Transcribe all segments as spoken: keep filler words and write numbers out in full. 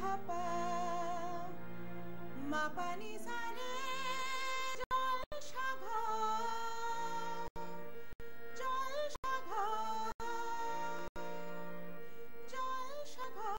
পা মা পানি সারে জল সাগর জল সাগর জল সাগর।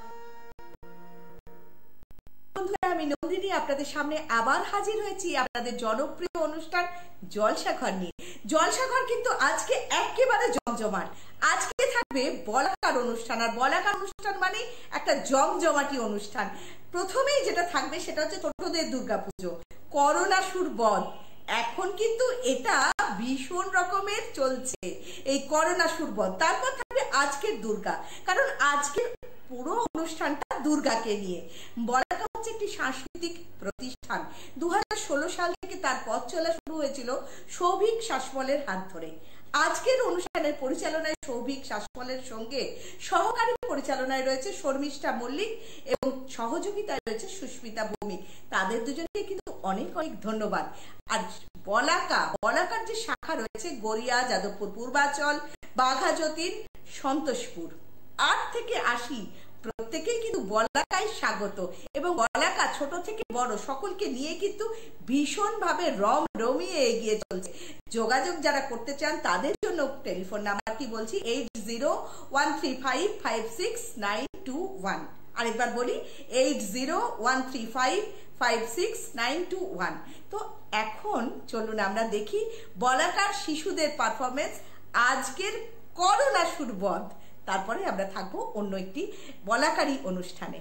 বন্ধুরা, আমি নন্দিনী আপনাদের সামনে আবার হাজির হয়েছি আপনাদের জনপ্রিয় অনুষ্ঠান জলসাঘর নিয়ে। জলসাঘর কিন্তু আজকে একেবারে জমজমাট। আজকে থাকবে বলাকার অনুষ্ঠান, আর বলাকার অনুষ্ঠান মানে একটা জমজমাটি অনুষ্ঠান। প্রথমেই যেটা থাকবে সেটা হচ্ছে ছোটদের দুর্গাপুজো, করোনাসুর বধ। এখন কিন্তু এটা ভীষণ রকমের চলছে এই করোনাসুর বধ। তারপর থাকবে আজকের দুর্গা, কারণ আজকের পুরো অনুষ্ঠানটা দুর্গাকে নিয়ে। বলাকা হচ্ছে একটি সাংস্কৃতিক প্রতিষ্ঠান। দু হাজার ষোলো সাল থেকে তার পথ চলা শুরু হয়েছিল সৌভিক শাসমলের হাত ধরে। আজকের অনুষ্ঠানের পরিচালনায় সৌভিক শাসমলের সঙ্গে সহকারী পরিচালনায় রয়েছে শর্মিষ্ঠা মল্লিক এবং সহযোগিতায় রয়েছে সুস্মিতা ভৌমিক। তাদের দুজনকে কিন্তু অনেক অনেক ধন্যবাদ। আর বলাকা বলাকার যে শাখা রয়েছে গড়িয়া, যাদবপুর পূর্বাচল, বাঘাযতীন, সন্তোষপুর, আট থেকে আশি প্রত্যেকেই কিন্তু বলাকায় স্বাগত। এবং বলাকা ছোট থেকে বড় সকলকে নিয়ে কিন্তু ভীষণ ভাবে রম রমিয়ে এগিয়ে চলছে। যোগাযোগ যারা করতে চান তাদের জন্য টেলিফোন নাম্বারটি বলছি eight zero one three five five six nine two one. আরেকবার বলি eight zero one three five five six nine two one. তো এখন চলুন আমরা দেখি বলাকার শিশুদের পারফরমেন্স আজকের করোনাসুর বধ। তারপরে আমরা থাকবো অন্য একটি বলাকারী অনুষ্ঠানে।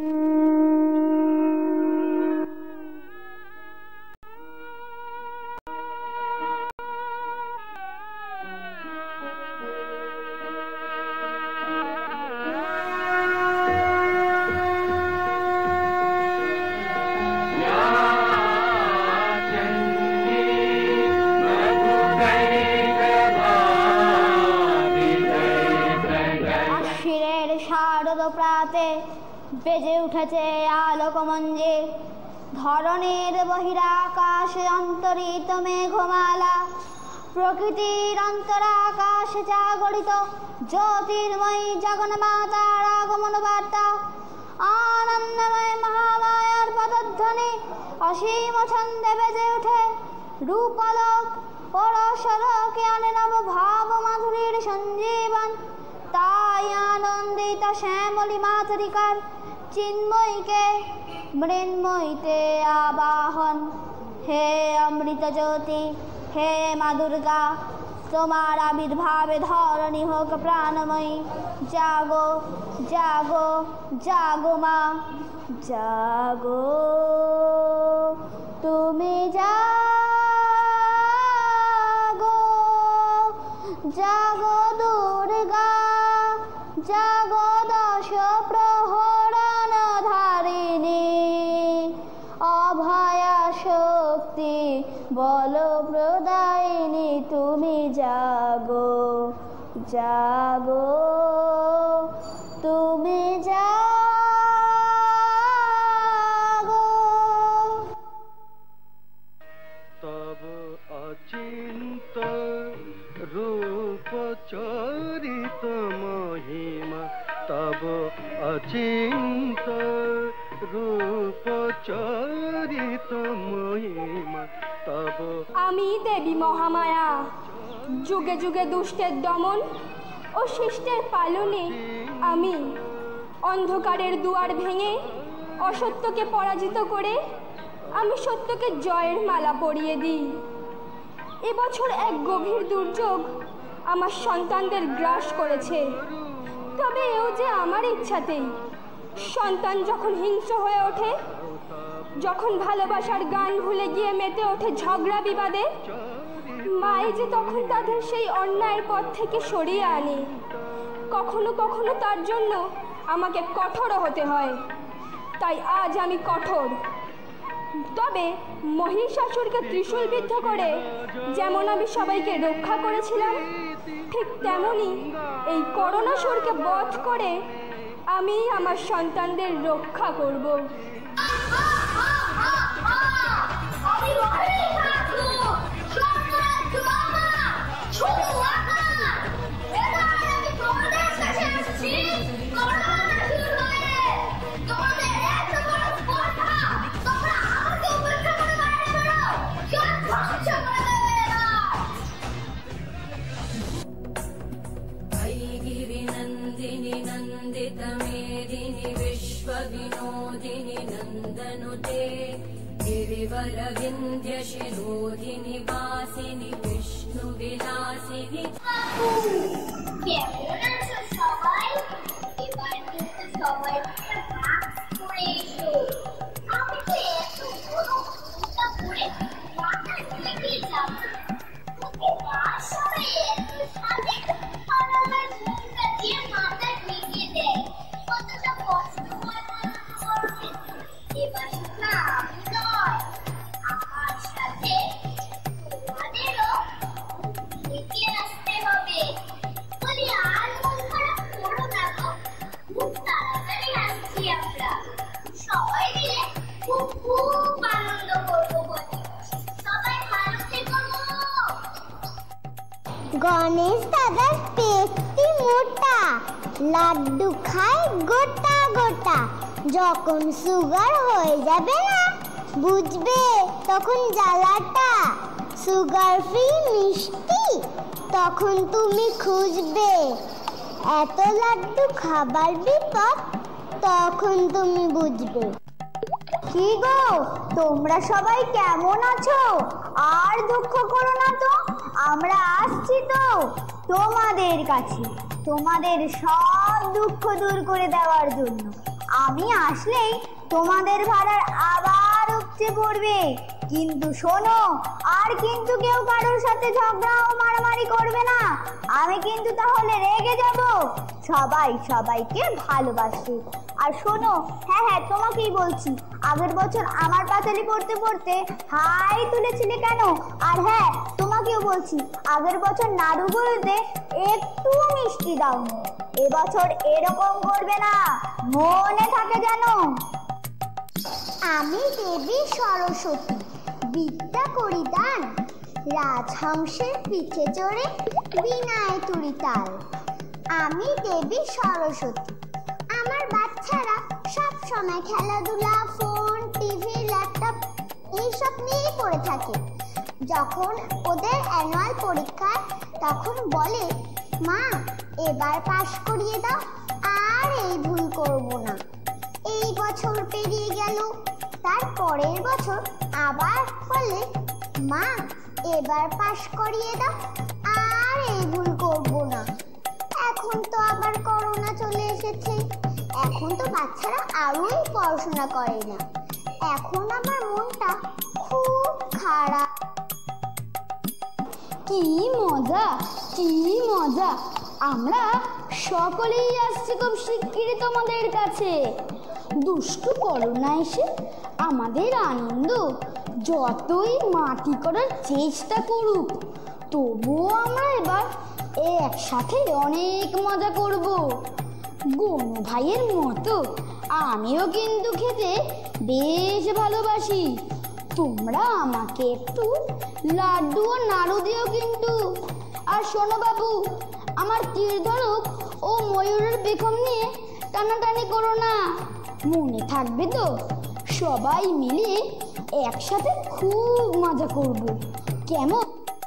প্রাতে বেজে উঠেছে আলোকমঞ্জে, ধরনের বহিরাকাশে অন্তরিত মেঘমালা, প্রকৃতির অন্তরাকাশে জাগরিত জ্যোতির্ময়ী জগন্মাতার আগমন বার্তা, আনন্দময় মহামায়ার পদধ্বনি অসীম ছন্দে বেজে উঠে রূপলোক পরশলোকে আনে নব ভাব মাধুরীর সঞ্জীবন। তাই আনন্দিত শ্যামলী মাতরিকার চিন্ময়ীকে মৃন্ময়ীতে আবাহন। হে অমৃত জ্যোতি, হে মা দুর্গা, তোমার আবির্ভাবে ধরণী হোক প্রাণময়ী। জাগো জাগো জাগো মা, জাগো তুমি জাগো, জাগো দুর্গা, জাগো দশ প্রহরণ ধারিণী, অভয়া শক্তি বল প্রদায়িনী, তুমি জাগো জাগো তুমি জাগো। তব অচিন্ত রূপ চরিত মহিমা, তব অচিন্ত রূপ চরিত মহিমা, তব। আমি দেবী মহামায়া, যুগে যুগে দুষ্টের দমন ও শিষ্টের পালনে আমি অন্ধকারের দুয়ার ভেঙে অসত্যকে পরাজিত করে আমি সত্যকে জয়ের মালা পরিয়ে দিই। এবছর এক গভীর দুর্যোগ আমার সন্তানদের গ্রাস করেছে, তবে এও যে আমার ইচ্ছাতেই। সন্তান যখন হিংস্র হয়ে ওঠে, যখন ভালোবাসার গান ভুলে গিয়ে মেতে ওঠে ঝগড়া বিবাদে, মাই যে তখন তাদের সেই অন্যায়ের পথ থেকে সরিয়ে আনে। কখনো কখনো তার জন্য আমাকে কঠোরও হতে হয়, তাই আজ আমি কঠোর। তবে মহিষাসুরকে ত্রিশূলবিদ্ধ করে যেমন আমি সবাইকে রক্ষা করেছিলাম, ঠিক তেমনি এই করোনাসুরকে বধ করে আমি আমার সন্তানদের রক্ষা করব। Come on! मेदिनि विश्वविनोदिनि नन्दनुते गिरिवर विन्ध्य शिरोधिनि वासिनि विष्णुविलासिनि। কেমন আছো সবাই? এবার কিন্তু সবাই ভাগ করে এসো। আমি তো এত বড় ঘুমটা পড়ে মাথা ঢেকে যাব। তোকে মা সবাই এত সাথে আর আমার ঘুমটা দিয়ে মাথা ঢেকে দেয়। কতটা কষ্ট হয় না করবে। এবার না আমি নয়, আমার সাথে তোমাদেরও ঢেকে আসতে হবে। বলি আর মন খারাপ করো না গো, খুব তাড়াতাড়ি আসছি আমরা। সবাই মিলে খুব খুব আনন্দ করবো বলি। সবাই ভালো থেকো। গণেশ দাদার পেটটি মোটা, লাড্ডু খায় গোটা গোটা। যখন সুগার হয়ে যাবে না, বুঝবে তখন জ্বালাটা। সুগার ফ্রি মিষ্টি তখন তুমি খুঁজবে। এত লাড্ডু খাবার বিপদ তখন তুমি বুঝবে। কি গো, তোমরা সবাই কেমন আছো? আর দুঃখ করো না তো, আমরা আসছি তো তোমাদের কাছে, তোমাদের সব দুঃখ দূর করে দেওয়ার জন্য। আমি আসলেই তোমাদের ভাড়ার আবার উপচে পড়বে। কিন্তু শোনো, আর কিন্তু কেউ কারোর সাথে ঝগড়া ও মারামারি করবে না, আমি কিন্তু তাহলে রেগে যাব। সবাই সবাইকে ভালোবাসে। আর শোনো, হ্যাঁ হ্যাঁ তোমাকেই বলছি, আগের বছর আমার পাঁচালি পড়তে পড়তে হাই তুলেছিলে কেন? আর হ্যাঁ তোমাকেও বলছি, আগের বছর নাড়ুগুলোতে একটু মিষ্টি দাওনি, এবছর এরকম করবে না, মনে থাকে যেন। আমি দেবী সরস্বতী, বিদ্যা করি দান, রাজহংসের পিঠে চড়ে বিনায় তুড়ি তাল। আমি দেবী সরস্বতী। আমার বাচ্চারা সব সময় খেলাধুলা, ফোন, টিভি, ল্যাপটপ এইসব নিয়েই পড়ে থাকে। যখন ওদের অ্যানুয়াল পরীক্ষা তখন বলে, মা এবার পাশ করিয়ে দাও, আর এই ভুল করব না। এই বছর পেরিয়ে গেল, তার পরের বছর আবার বলে, মা এবার পাশ করিয়ে দাও, আর এই ভুল করব না। এখন তো আবার করোনা চলে এসেছে, এখন তো বাচ্চারা আরোই পড়াশোনা করে না। এখন আমার মনটা খুব খারাপ। কি মজা, কি মজা, আমরা সকলেই আসছি খুব শিগগিরই তোমাদের কাছে। দুষ্টু করোনা এসে আমাদের আনন্দ যতই মাটি করার চেষ্টা করুক, তবুও আমরা এবার একসাথে অনেক মজা করব। গনু ভাইয়ের মতো আমিও কিন্তু খেতে বেশ ভালোবাসি। তোমরা আমাকে একটু লাড্ডু ও নাড়ু দিও কিন্তু। আর শোনো বাবু, আমার তীর ধনুক ও ময়ূরের পেখম নিয়ে টানাটানি করো না, মনে থাকবে তো? সবাই মিলে একসাথে খুব মজা করব, কেমন?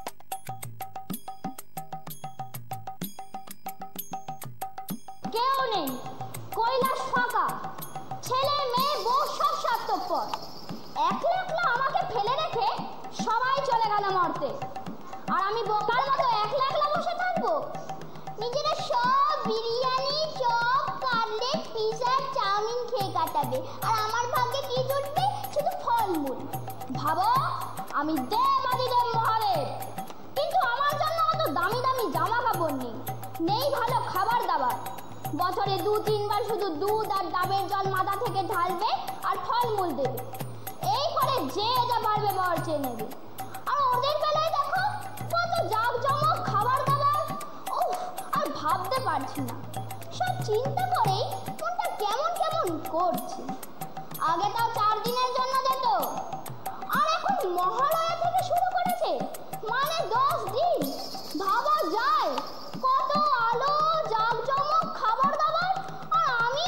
কেউ নেই, কৈলাস ফাঁকা, ছেলে মেয়ে বউ সব স্বার্থপর। একলা একলা আমাকে ফেলে রেখে সবাই চলে গেল মরতে, আর আমি বোকার মতো একলা একলা বসে থাকবো? নিজেরা সব biryani, chop, cutlet, pizza, chow mein খেয়ে কাটাবে, আর আমার ভাগ্যে কি জুটবে? শুধু ফলমূল। ভাবো, আমি দেবাদিদেব মহাদেব, কিন্তু আমার জন্য অত দামি দামি জামা কাপড় নেই, নেই ভালো খাবার দাবার। বছরে দু তিনবার শুধু দুধ আর ডাবের জল মাথা থেকে ঢালবে আর ফলমূল দেবে, এই করে যে যা পারবে বরচে নেবে। আর ওদের বেলায় দেখো কত জাঁকজমক খাবার দাবার, উফ, আর ভাবতে পারছি না। সব চিন্তা করেই মনটা কেমন কেমন করছে। আগে তাও চার দিনের জন্য যেত, আর এখন মহালয়া থেকে শুরু করেছে, মানে দশ দিন। ভাবা যায় কত আলো, জাঁকজমক, খাবার দাবার, আর আমি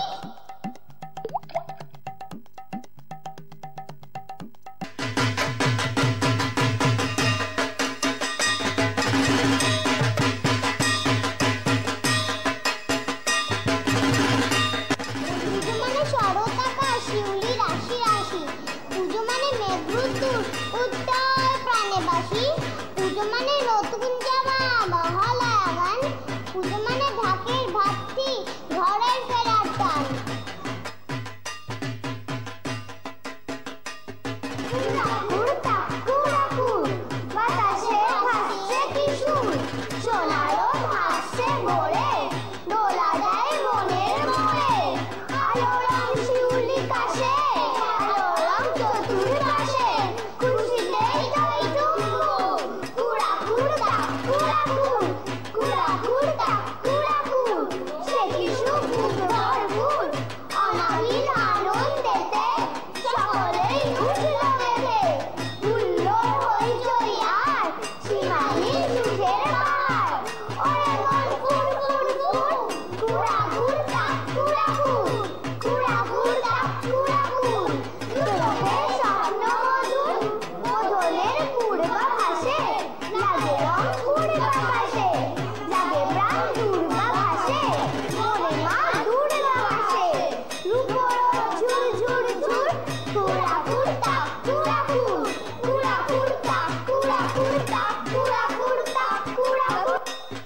সরতাকা শিউলি রাশি রাশি, পুজো মানে মেঘরুদ্দুর উত্তর প্রাণে বাসি, পুজো মানে নতুন জামা মহালয়া গান, পুজো মানে ঢাকের ভাতটি ঘরের ফেরার টান। বাতাসে ভাসছে কি সুর, সোনারও ভাসছে ভোরে, দোলা দেয় মনের মোড়ে। আলো রং শিউলি কাশে, আলো রং চতুর্পাশে, খুশিতেই দই টুকু, কুড়া কুড়া কুড়া কুড়, কুড়া কুড়া কুড়া কুড়, সে কি সুখ ভরপুর, অনাবিল আনন্দেতে সকলেই উঠল বেঁধে। হুল্লোড় হইচই আর সীমাহীন সুখের পাহাড়, ওরে মন ফুর ফুর ফুর, কুড়া কুড়া কুড়া কুড়, কুড়া কুড়া কুড়া কুড়। দুরোহে স্বপ্ন মধুর, মধনের পূর্বা ভাসে, লাগে রং পূর্বা ভাসে, লাগে প্রাণ দুর্গা ভাসে, মনে মা দুর্গা ভাসে। রূপর ঝুর ঝুর ঝুর, কুড়া কুড়া কুড়া কুড়, কুড়া কুড়া কুড়া কুড়া কুড়া কুড়া কুড়া কুড়।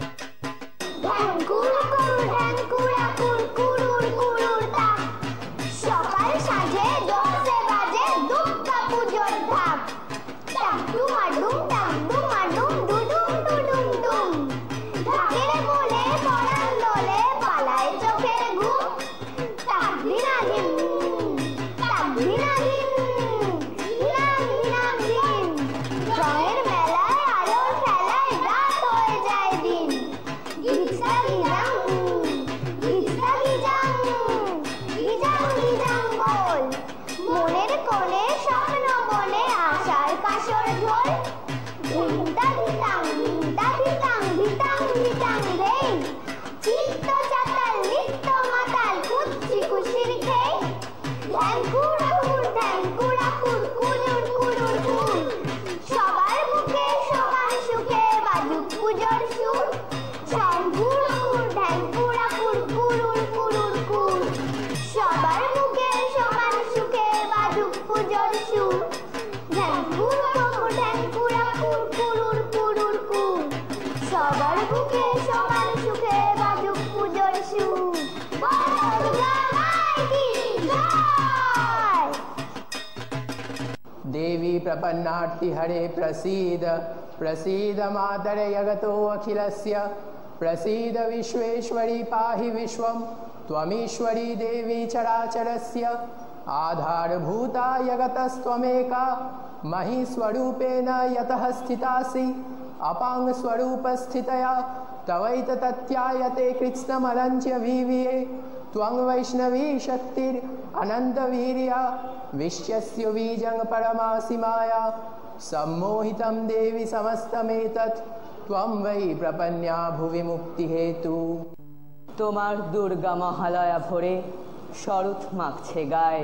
ঢ্যাং কুড় কুড় ঢ্যাং কুড়া কুড়, কুড়ুর কুড়ুর তাক, সকাল সাঁঝে দশে বাজে দুর্গা পুজোর ঢাক। টাক ডুমাডুম টাক ডুমাডুম ডুডুম ডুডুম ডুম, ঢাকের বলে পরাণ দোলে পালায় চোখের ঘুম। টাক দিনাগিন টাক দিনাগিন দিনাগ দিনাগ দিন, রঙের মেলায় আলোর খেলায় রাত হয়ে যায় দিন। গিজা গিজাং গিজা গিজাং গিজাং গিজাং বল, মনের কোণে স্বপ্ন বনে আশার কাসর ঢোল। ধিংতা ধিতাং ধিংতা ধিতাং ধিতাং ধিতাং রেই, চিত্ত চাতাল নিত্য মাতাল কুচ্ছি খুশির খেই। ঢ্যাং কুড়া কুড় ঢ্যাং কুড়া কুড়, কুড়ুর কুড়ুর কুড়, সবার মুখে সমান সুখে বাজুক পুজোর সুর। শঙ্কুর কুড় ঢ্যাং কুড়া কুড়, কুড়ুর কুড়ুর কুড়, সবার মুখে সমান সুখে বাজুক পুজোর সুর। ঢ্যাং কুড়া কুড় ঢ্যাং কুড়া কুড়, কুড়ুর কুড়ুর কুড়, সবার মুখে সমান সুখে বাজুক পুজোর সুর। দুর্গা মাই কি জয়। देवी प्रपन्नार्ति हरे प्रसीद, प्रसीद मातरे जगतो अखिलस्य, प्रसीद विश्वेश्वरी पाहि विश्वं, त्वमीश्वरी देवी चराचरस्य। आधारभूता जगतस्त्वमेका, महीस्वरूपेण यतः स्थितासि, अपांग स्वरूपस्थितया तवैततत्यायते कृत्स्नमलञ्च्य विविये। त्वं वैष्णवी शक्तिर् अनन्तवीर्या, विश्वस्य बीजं परमासि माया, सम्मोहितं देवी समस्तमेतत्, त्वं वै प्रपन्या भुवि मुक्तिहेतु। তোমার দুর্গা মহালয়া ভরে শরৎ মাখছে গায়ে।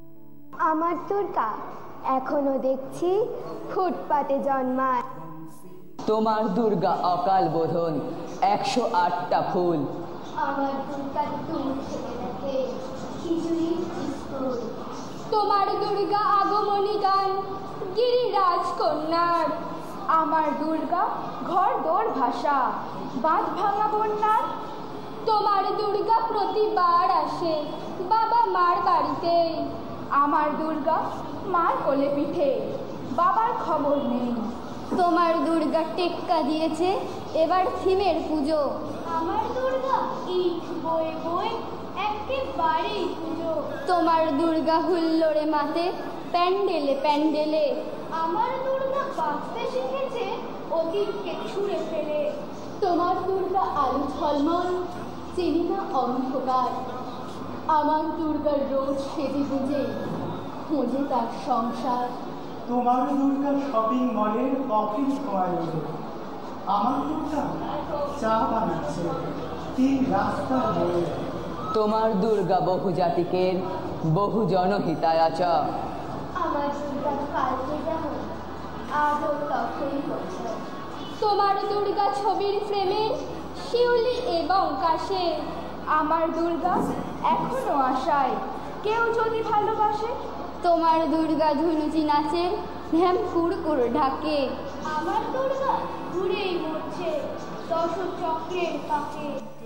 আমার দুর্গা এখনো দেখছি ফুটপাতে জন্মায়। তোমার দুর্গা অকাল বোধন একশো আটটা ফুল। আমার দুর্গা তুমি থেকে দেখে খিচুড়ি স্কুল। তোমার দুর্গা আগমনী গান গিরিরাজ কন্যার। আমার দুর্গা ঘর দোর ভাষা বাঁধ ভাঙা বন্যার। তোমার দুর্গা প্রতিবার আসে বাবা মার বাড়িতে। আমার দুর্গা মার কোলে পিঠে, বাবার খবর নেই। তোমার দুর্গা টেক্কা দিয়েছে এবার থিমের পুজো। আমার দুর্গা ইট বয়ে বয়ে একেবারেই পুজো। তোমার দুর্গা হুল্লোড়ে মাতে প্যান্ডেলে প্যান্ডেলে। আমার দুর্গা বাঁচতে শিখেছে অতীতকে ছুঁড়ে ফেলে। তোমার দুর্গা আলো ঝলমল, চিনি না অন্ধকার। আমার দুর্গার রোজ সেজে গুজে খুঁজে তার সংসার। তোমার দুর্গা শপিং মলের কফির ছোঁয়ায় ওঠে। আমার দুর্গা চা বানাচ্ছে তিন রাস্তার মোড়ে। তোমার দুর্গা বহু জাতিকের বহু জনহিতায়াচ। আমার দুর্গা কালকে যেমন আজও তখনই করছে। তোমার দুর্গা ছবির ফ্রেমে শিউলি এবং কাশে। আমার দুর্গা এখনো আশায় কেউ যদি ভালোবাসে। তোমার দুর্গা ধুনুচি নাচে, ধ্যাম কুড়কুর ঢাকে। আমার দুর্গা ঘুরেই মরছে দশ চক্রের পাকে।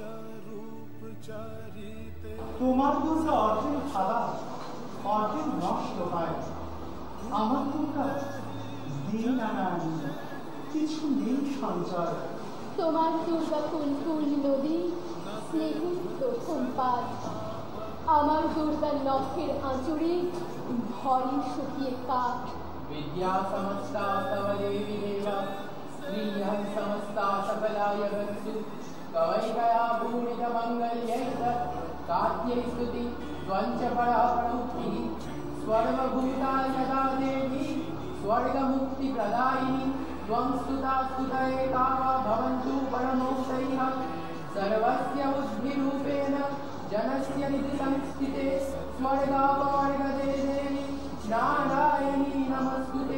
তোমার দুর্গা অর্ধেক খারাপ, অর্ধেক নষ্ট হয়। আমার দুর্গা দিন আনান, কিছু নেই সঞ্চয়। তোমার দুর্গা ফুলকুল নদী, স্নেহের প্রথম পাত। আমার দুর্গা নখের আঁচড়ে ভরে শুকিয়ে কাঠ। विद्या समस्ता तव देवी देवा, श्रियः समस्ता सकलाय वत्सु, कवैकया पूरित मङ्गल्यैः कात्यै स्तुति त्वञ्च परापरौक्तिः, स्वर्गभूताय यदा देवी स्वर्गमुक्तिप्रदायिनी, त्वं स्तुता स्तुतये वा भवन्तु परमोक्तैः, सर्वस्य बुद्धिरूपेण जनस्य निधि संस्थिते, स्वर्गापवर्गदे देवी नारायणी नमस्तुते।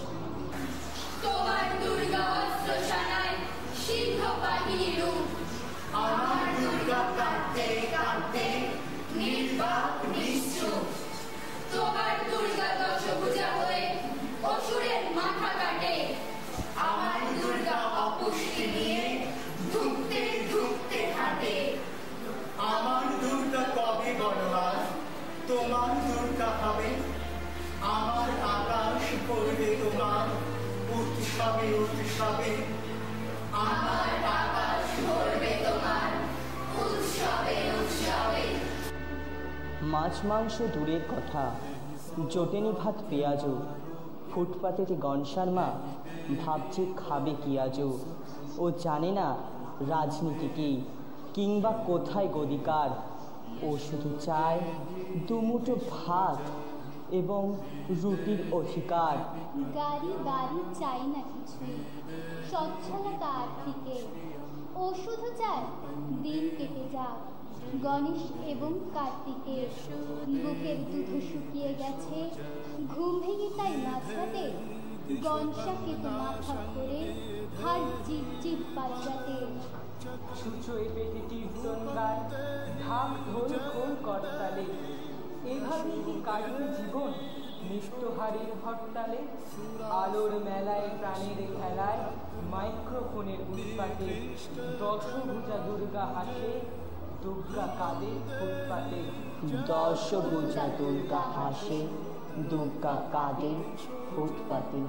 তোমার দুর্গা অস্ত্র শানায় সিংহ পাহিনী রূপ, আমার দুর্গা কাঁদতে কাঁদতে নির্বাক নিশ্চুপ। তোমার দুর্গা দশভুজা হয়ে অসুরের মাথা কাটে, আমার দুর্গা অপুষ্টি নিয়ে ধুঁকতে ধুঁকতে হাঁটে। আমার দুর্গা কবে বড়বার, তোমার দুর্গা হবে। আমার আকাশ করবে তোমার উৎসবে উৎসবে, আমার আকাশ ভরবে তোমার উৎসবে উৎসবে। মাছ মাংস দূরের কথা, জোটেনি ভাত পেঁয়াজও, ফুটপাতের গনসার মা ভাবছে খাবে কি আজও। ও জানে না রাজনীতি কি, কিংবা কোথায় গদিকার। ও শুধু চায় দুমুঠো ভাত এবং রুটির অধিকার। গাড়ি বাড়ি চাই না কিছু, স্বচ্ছলতা আর্থিকে। ও শুধু চায় দিন কেটে যাক গণেশ এবং কার্তিকে। বুকের দুধ শুকিয়ে গেছে, ঘুম ভেঙে তাই মাঝরাতে গনসাকে তো মাথা করে হার জিপ জিপ বাজরাতে। ছুঁচোয় পেটে কীর্তন গায়, ঢাক ঢোল খোল করতালে। এভাবে কি কাটবে জীবন নিত্যহারীর হরতালে? আলোর মেলায় প্রাণের খেলায়, মাইক্রোফোনের উৎপাতে, দশভুজা দুর্গা হাসে, দুর্গা কাঁদে ফুটপাতে। দশভুজা দুর্গা হাসে, দুর্গা কাঁদে ফুটপাতে।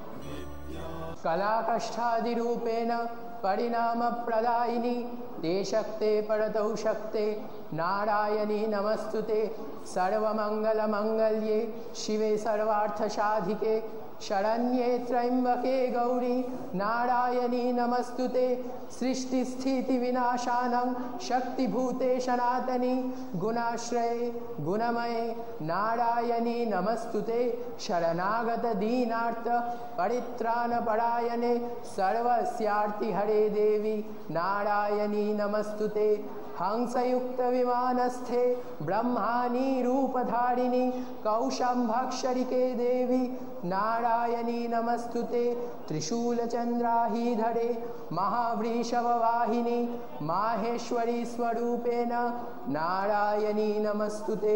कलाकष्ठादिरूपेण परिणामप्रदायिनी, ते शक्ते परतौ शक्ते नारायणी नमस्तुते। सर्वमङ्गलमङ्गल्ये शिवे सर्वार्थसाधिके, शरण्ये त्र्यम्बके गौरी नारायणी नमस्तुते। सृष्टिस्थितिविनाशानं शक्तिभूते सनातनी, गुणाश्रये गुणमये नारायणी नमस्तुते। शरणागत दीनार्थ परित्राणपरायणे, सर्वस्यार्तिहरे देवी नारायणी नमस्तुते। हंसयुक्त विमानस्थे ब्रह्माणी रूपधारिणी, कौशंभक्षरिके देवी नारायणी नमस्तुते। त्रिशूलचन्द्राहिधरे महावृषभवाहिनी, माहेश्वरी स्वरूपेण नारायणी नमस्तुते।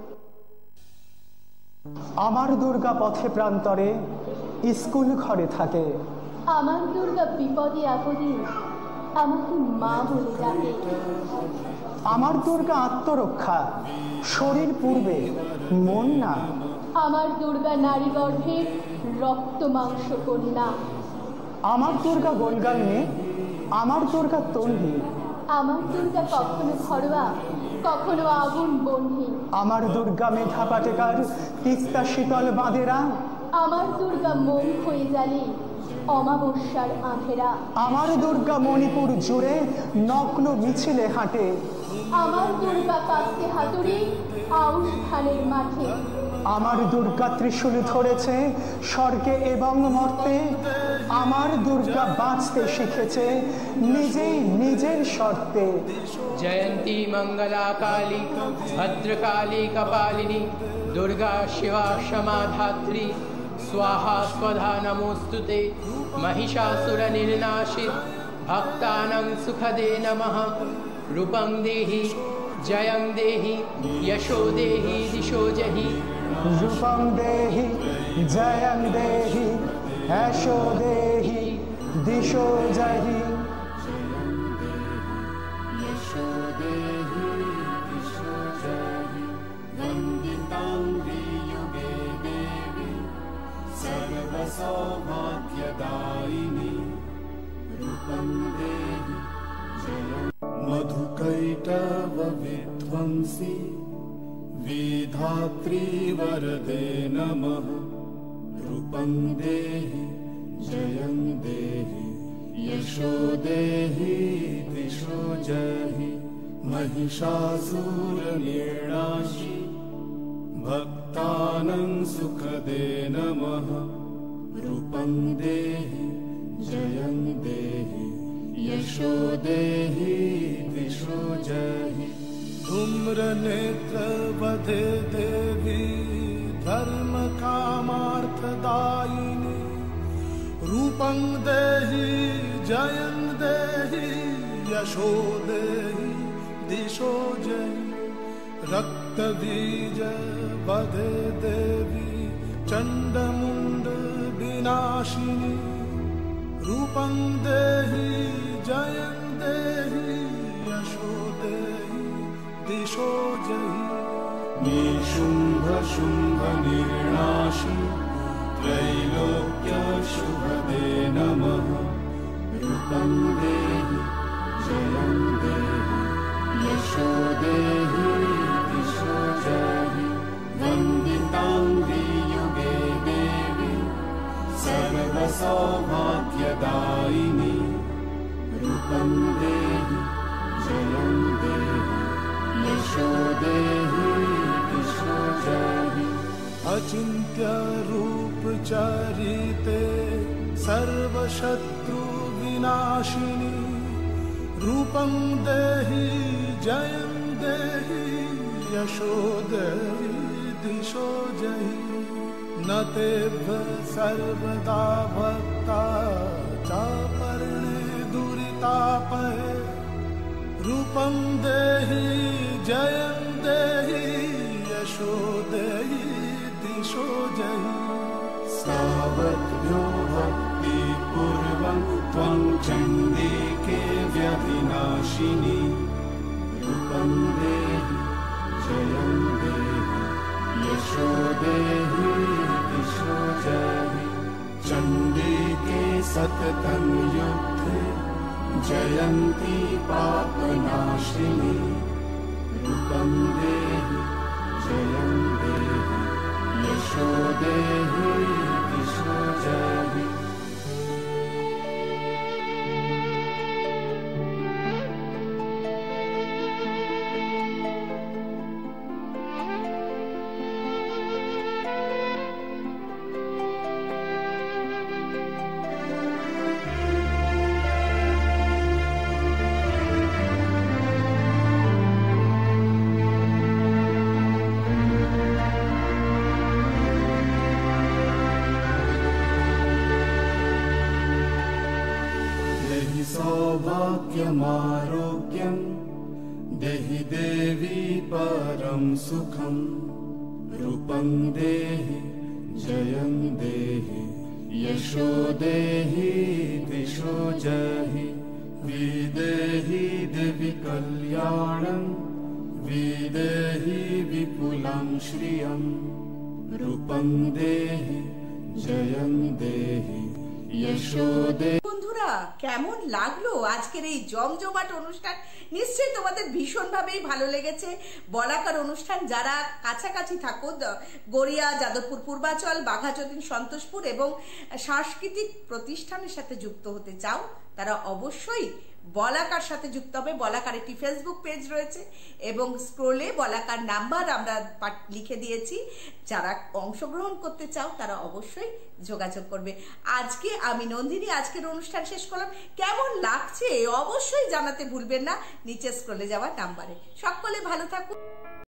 আমার দুর্গা পথে প্রান্তরে স্কুল ঘরে থাকে। আমার দুর্গা বিপদে আপদে আমাকে মা বলে ডাকে। আমার দুর্গা আত্মরক্ষা, শরীর পূর্বে মন না। আমার দুর্গা নারী গর্ভের রক্ত মাংস কন্যা। আমার দুর্গা গোলগাল মেয়ে, আমার দুর্গা তন্বী। আমার দুর্গা কখনো ঘরোয়া, কখনো আগুন বন্ধী। আমার দুর্গা মেধা পাটেকার, তিস্তা শীতল বাঁধেরা। আমার দুর্গা মন হয়ে জ্বালে অমাবস্যার আঁধেরা। আমার দুর্গা মণিপুর জুড়ে নগ্ন মিছিলে হাঁটে। আমার দুর্গা কাঁদতে হাতুড়ি আউশ ধানের মাঠে। আমার দুর্গা ত্রিশূল ধরেছে স্বর্গে এবং মর্তে। আমার দুর্গা বাঁচতে শিখেছে নিজেই নিজের শর্তে। जयंती मंगला काली भद्रकाली कपालिनी, दुर्गा शिवा क्षमा धात्री, स्वाहा स्वधा नमोस्तुते। महिषासुर निर्नाशित भक्तानां सुखदे नमः। रूपं देहि जयं देहि यशो देहि दिशो जहि रूपं देहि जयं देहि यशो देहि दिशो जहि यशो देहि दिशो जहि वन्दितां युगे देवी सर्वसौभाग्यदायिनी रूपं देहि जयं मधुकैटव विध्वंसी विधात्री वरदे नमः रूपं देहि जयं देहि यशो देहि दिशो जहि महिषासुरनिर्णाशि भक्तानां सुखदे नमः रूपं देहि जयं देहि यशो देहि दिशो जहि धूम्रनेत्रवधे देवी धर्मकामार्थदायिनी रूपं देहि जयं देहि यशो देहि दिशो जहि रक्तबीज वधे देवी चण्डमुण्ड विनाशिनी रूपं देहि जयं देहि यशो देहि दिशो जहि निशुम्भ शुम्भ निर्णाशि त्रैलोक्य शुभदे नमः रूपं देहि जयं देहि यशो देहि दिशो जहि वन्दितां युगे देवी सर्वसौभाग्यदायिनी रूपं देहि जयं देहि यशो देहि दिशो जहि अचिन्त्य रूप चरिते सर्वशत्रु विनाशिनी रूपं देहि जयं देहि यशो देहि दिशो जहि न तेभ्य सर्वदा भक्ता चापर्णे दुरितापहे रूपं देहि जयं देहि यशो देहि दिशो जहि सावभ्यो भक्ति पूर्वं त्वं चण्डिके व्यधिनाशिनी रूपं देहि जयं देहि यशो देहि दिशो जहि चण्डिके सततं युद्धे जयन्ती पापनाशिनी रूपं देहि जयं देहि यशो देहि दिशो जहि सौभाग्यमारोग्यं देहि देवी परं सुखं रूपं देहि जयं देहि यशो देहि दिशो जहि विदेहि देवी कल्याणं विदेहि विपुलं श्रियं रूपं देहि जयं देहि यशो देहि। বন্ধুরা কেমন লাগলো আজকের এই জমজমাট অনুষ্ঠান? নিশ্চয়ই তোমাদের ভীষণভাবেই ভালো লেগেছে। বলাকার অনুষ্ঠান যারা কাছাকাছি থাকো, গড়িয়া, যাদবপুর পূর্বাচল, বাঘাযতীন, সন্তোষপুর এবং সাংস্কৃতিক প্রতিষ্ঠানের সাথে যুক্ত হতে চাও, তারা অবশ্যই বলাকার সাথে যুক্ত হবে। বলাকার একটি ফেসবুক পেজ রয়েছে এবং স্ক্রোলে বলাকার নাম্বার আমরা লিখে দিয়েছি। যারা অংশগ্রহণ করতে চাও তারা অবশ্যই যোগাযোগ করবে। আজকে আমি নন্দিনী আজকের অনুষ্ঠান শেষ করলাম। কেমন লাগছে অবশ্যই জানাতে ভুলবেন না নিচে স্ক্রোলে যাওয়া নাম্বারে। সকলে ভালো থাকুন।